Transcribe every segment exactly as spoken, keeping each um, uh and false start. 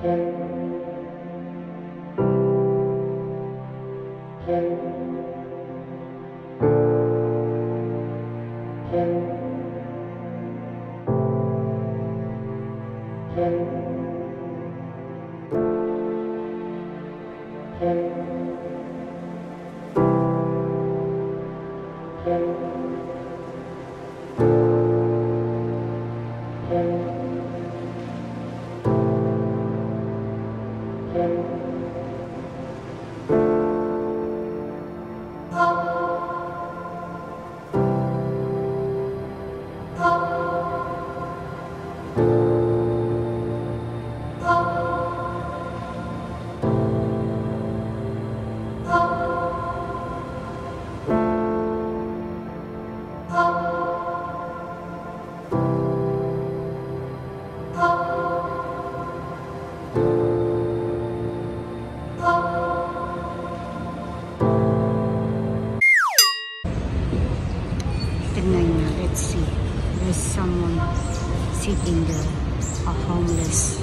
Tignan niya, let's see. There's someone sitting there, a homeless.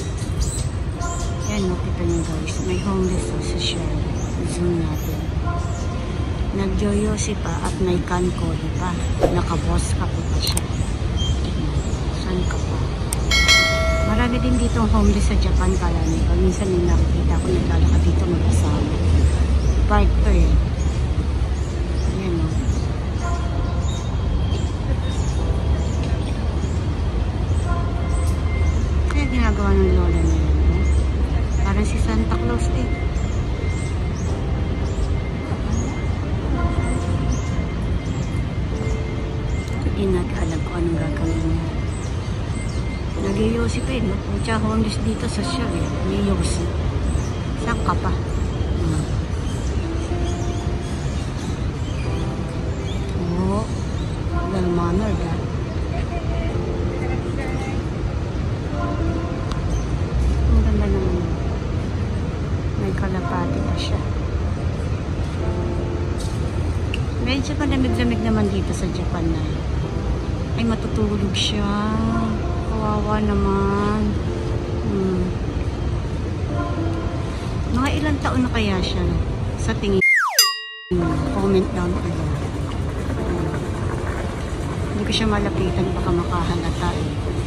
Yan, makita niyo guys, may homeless also siya. Zoom natin. Nagyoyosi pa at may kankoli pa. Nakaboss ka pa siya. Saan ka pa? Marami din dito homeless sa Japan, kala niyo. Minsan yung nakikita ko naglalakad dito mag-asama. Park to eh. Yan o. Kaya ginagawa ng lola niya yan. No? Parang si Santa Claus eh. Hindi natin alam kung anong gagawin niya. Nag-iyosi pa eh. No? Kaya homeless dito sa siya eh. Nag-iyosi. Saan ka pa? Hmm. Oo. Well mannered ah. Ang ganda naman. May kalapati pa siya. Medyo malamig-lamig naman dito sa Japan na eh. Ay, matutulog siya. Kawawa naman. Hmm. Mga ilang taon na kaya siya sa tingin? Hmm. Comment down below. Hmm. Hindi ko siya malapitan, baka makahalata eh.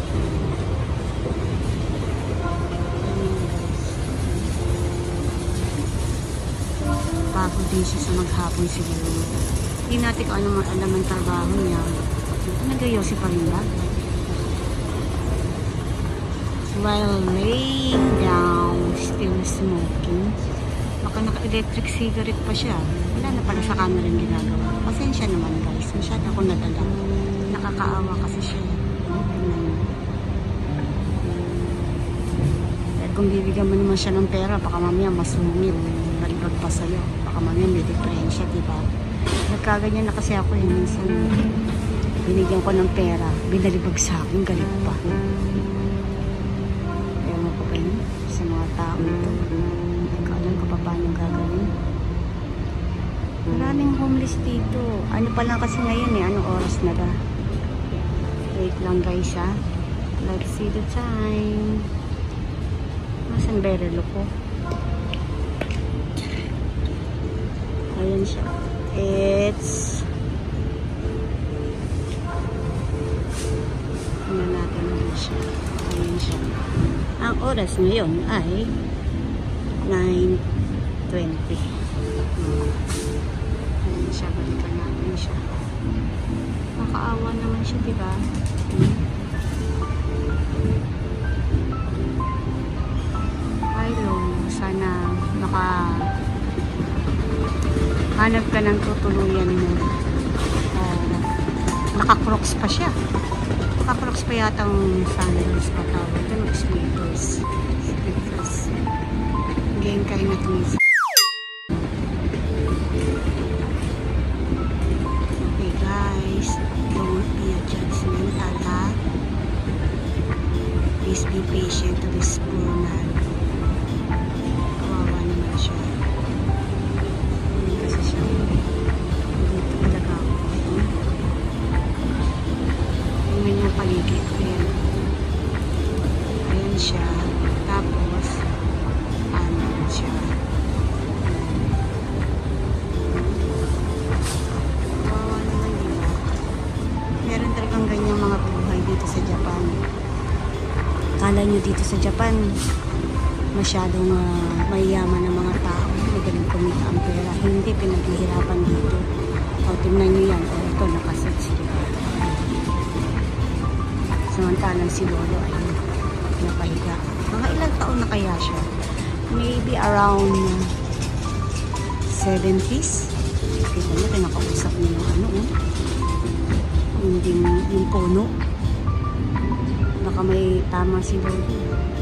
Pagod din siya sa maghapon siguro. Hindi natin kung ano alam ang trabaho niya. Nag-ayosi pa rin ba? While laying down, still smoking. Baka naka-electric cigarette pa siya. Wala na pala sa camera yung ginagawa. Pasensya naman guys. Masyado ako nadala. Nakakaawa kasi siya. Dahil kung bibigyan mo naman siya ng pera, baka mamaya masungit. Balibag pa sa'yo. Baka mamaya may diferensya, diba? Nagkaganyan na kasi ako yung minsan. Binigyan ko ng pera, binalibag sa akin, galit pa. Ewan ko ba yun sa mga tao ito. Hindi ko alam kung paano gagawin. Maraming homeless dito. Ano pa lang kasi ngayon eh, anong oras na ba? Wait lang guys ha. Let's see the time. Masan berelo ko? Ayan siya. It's na natin na siya. Ayan siya. Ang oras ngayon ay nine twenty. Ayan siya. Balikan natin siya. Makaawa naman siya, diba? Hello. Sana maka hanap ka ng tutuluyan mo. Uh, naka-crocs pa siya. Naka-crocs pa yata ang sandals pa tawag. Ito ng sneakers. Sneakers. Game kayo na tumis. Okay guys. Don't be a judgmental ha. Please be patient to this poor man. Kawawa naman siya. Hindi kasi siya. Dito talaga ako. Tingnan niya paligid. Ayan. Ayan siya. Tapos akala nyo dito sa Japan, masyadong uh, mayayaman ng mga tao. Magaling kumita ang pera. Hindi, pinaghihirapan dito. O, tingnan nyo yan. O, ito, nakasets. Diba? Samantalang si Lolo ay napahiga. Mga ilang taon na kaya siya? Maybe around seventies. Kita nyo, pinakausap niyo yung ano, oh. Yung, yung, yung puno. Baka may tama si Lolo.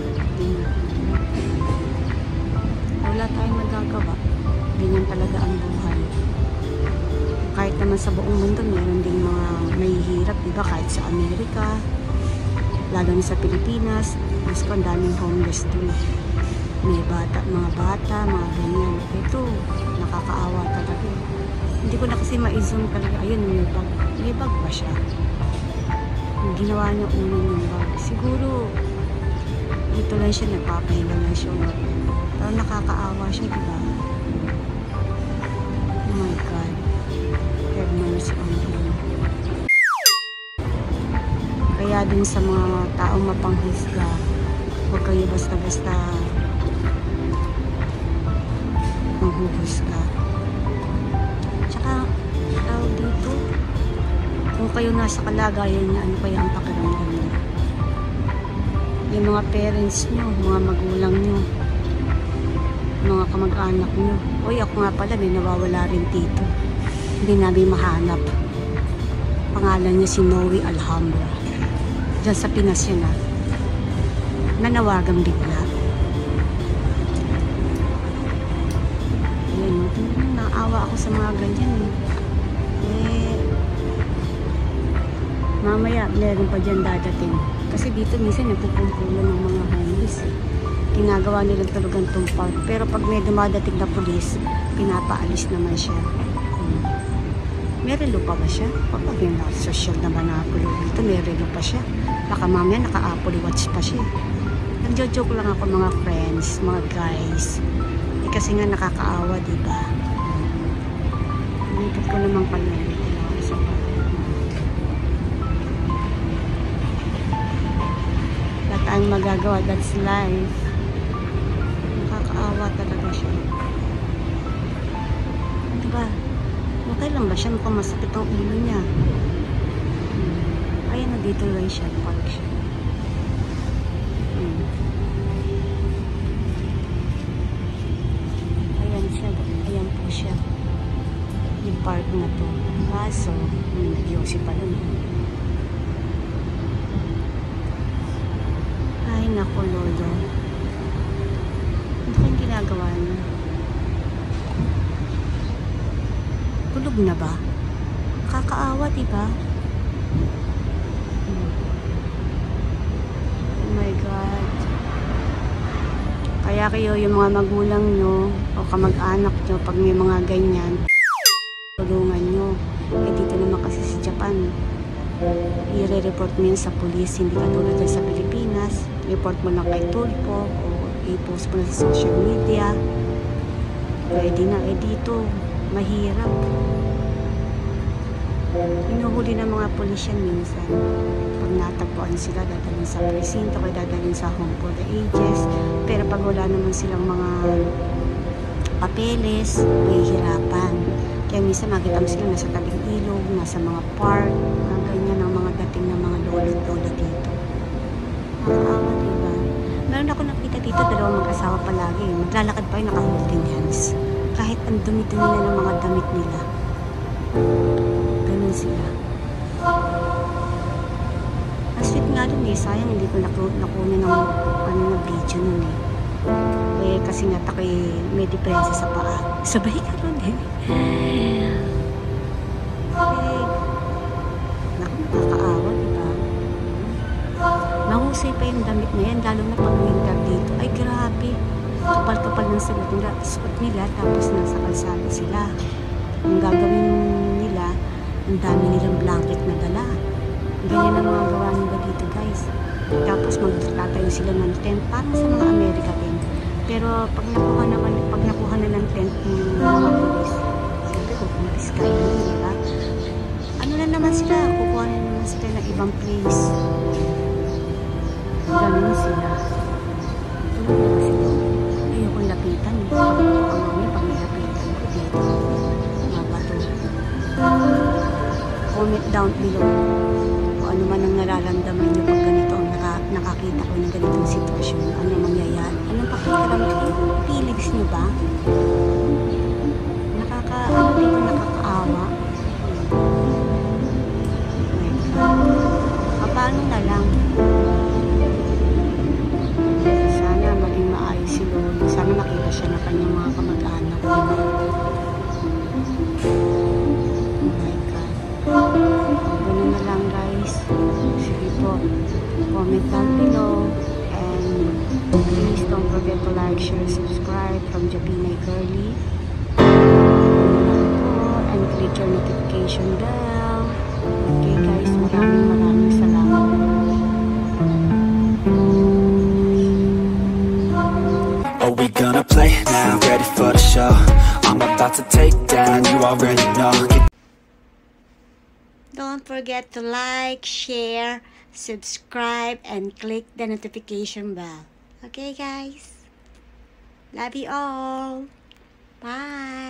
Wala tayong magagawa. Ganyan talaga ang buhay. Kahit naman sa buong mundo, meron ding mga mahihirap, diba? Kahit sa Amerika, lalo na sa Pilipinas, mas ko ang daming homeless dun. May bata, mga bata, mga ganyan. Ito, nakakaawa talaga. Hindi ko na kasi ma-zoom talaga. Ayun, may bag. May bag ba siya? Yung ginawa niya unan yung bag. Siguro, ito lang siya, nagpapahinga lang siya. Pero nakakaawa siya, diba? Oh my God. Have mercy on him. Kaya din sa mga taong mapanghisga, huwag kayo basta-basta maghuhusga. Tsaka, tawag dito, kung kayo nasa kalagayan niya, ano kaya ang pakiramdam niya? Yung mga parents niyo, mga magulang niyo, mga kamag-anak niyo. Uy, ako nga pala, may nawawala rin dito. Hindi namin mahanap. Pangalan niya si Noe Alhambra. Diyan sa Pinas yun, ah. Nanawagan bigla. Ayan, naawa ako sa mga ganyan, eh. Eh, mamaya, meron pa dyan dadating. Kasi dito minsan nagpupumpulan ng mga homeless, eh. Ginagawa nilang tulugan tong park. Pero pag may dumadating na pulis, pinapaalis naman siya. Hmm. May relo pa ba siya? Kapag yung social naman na Apple dito, may relo pa siya. Baka mamaya naka-Apple Watch pa siya. Nagjo-joke lang ako mga friends, mga guys. Eh, kasi nga nakakaawa, diba? Dito ko naman pala dito lang sa wala tayong magagawa, that's life. Nakakaawa talaga siya. Diba? Okay lang ba siya? Mukhang masakit ang ulo niya. Hmm. Ayan na, dito lang siya. Park siya. Hmm. Ayan siya. Ayan po siya. Yung park na to. Kaso, hmm, nag-yosi pa lang. Ay, naku, Lolo. Ano kayong ginagawa niya? Tulog na ba? Kakaawa, diba? Hmm. Oh my God. Kaya kayo, yung mga magulang nyo, o kamag-anak nyo, pag may mga ganyan, tulungan nyo. Eh, dito naman kasi sa Japan, i-report mo yun sa police, hindi ka tulad sa Pilipinas. Report mo lang kay Tulpo, o i-post mo na sa social media. Pwede na. Eh, dito, mahirap. Inuhuli ng mga pulis yan minsan. Pag natagpuan sila, dadalhin sa presinto, kaya dadalhin sa home for the ages. Pero pag wala naman silang mga papeles, mahihirapan. Kaya minsan makita mo sila nasa tabing ilog, nasa mga park, mga ganyan ang mga dating ng mga lolo-lolo dito. Nakakaawa, diba? Meron ako nakita dito, dalawang mag-asawa palagi. Maglalakad pa yung naka-holding hands. Kahit ang dumi-dumi na ng mga damit nila. Ganun sila. Ang sweet nga dun eh. Sayang hindi ko naku nakuha ng ano, na video nun eh. Eh kasi nga takoy may diferensya sa paa. Sabay ka nun eh. Eh, naku, nakakaawa, diba? Mahusay pa yung damit na yan, lalo na pag winter dito. Ay, grabe. Kapal-kapal ng suot nila, suot nila, tapos nasa kalsada sila. Ang gagawin nila, ang dami nilang blanket na dala. Ganyan ang mga gawa nila dito, guys. Tapos magtatayo sila ng tent, parang sa mga Amerika din. Pero pag nakuha naman, pag nakuha na ng tent ng mga polis, siyempre kukumpis kayo, di ba? Ano na naman sila, kukuha na naman sila ng ibang place. Ganun sila. Tulog na sila. Ayokong lapitan. Pagbuto ang mami pag nilapitan ko dito. Mga bato. Comment down below kung ano man ang nararamdaman nyo pag ganito ang naka, nakakita ko ng ganitong sitwasyon. Ano mangyayari? Anong pakikiram kayo? Feelings nyo ba? Nakaka, ano dito nakakaawa? Paano na lang? Sana maging maayos si Lolo. Sana makita siya na kanyang mga kamag-anak. Oh my God. Ganun na lang guys. Sige po. Comment down below. And please don't forget to like, share, subscribe from Japinay Curly. And click your notification bell. Okay guys, maraming maraming salamat. Are we gonna play now? Ready for the show? I'm about to take down, you already know. Don't forget to like, share, subscribe, and click the notification bell. Okay guys? Love you all. Bye.